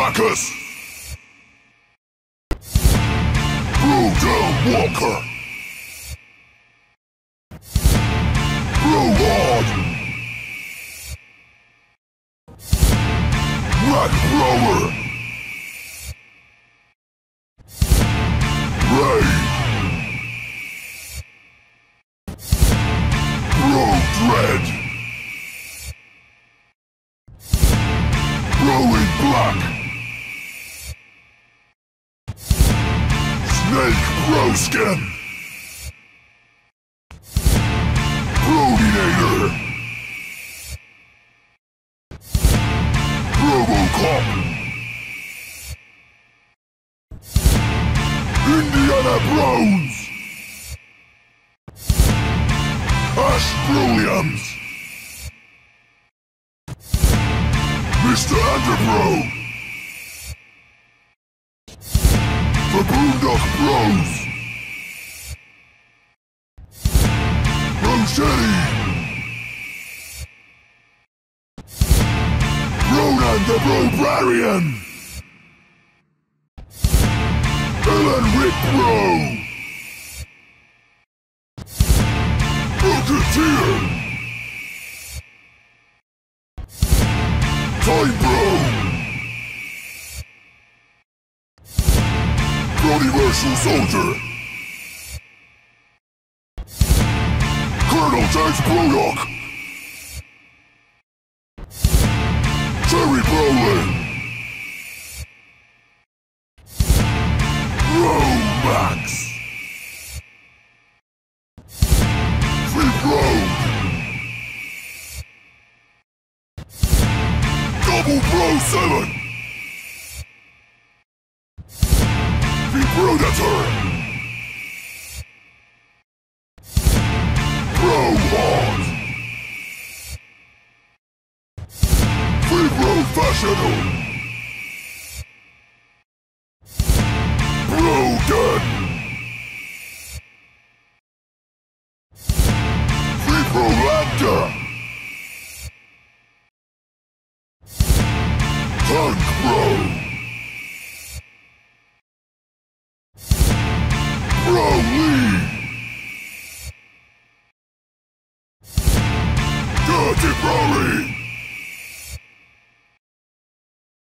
Fracas! Down Walker! Hard! Rat Blower! Ray! Dread! In Black! Snake Skin! Brominator! Robocop! Indiana Browns! Ash Williams! Mr. Underbro! The Boondock Bros! Rochetti! Ronan the Brobarian! Ellen Rick Bro! Rocketeer! Time Bro! Universal Soldier! Colonel James Brodok! Jerry Brolin! Max! Free Road! Double Pro 7! The Predator! Hard! Free Professional! Dead! Free Prolanta! Tank Bro!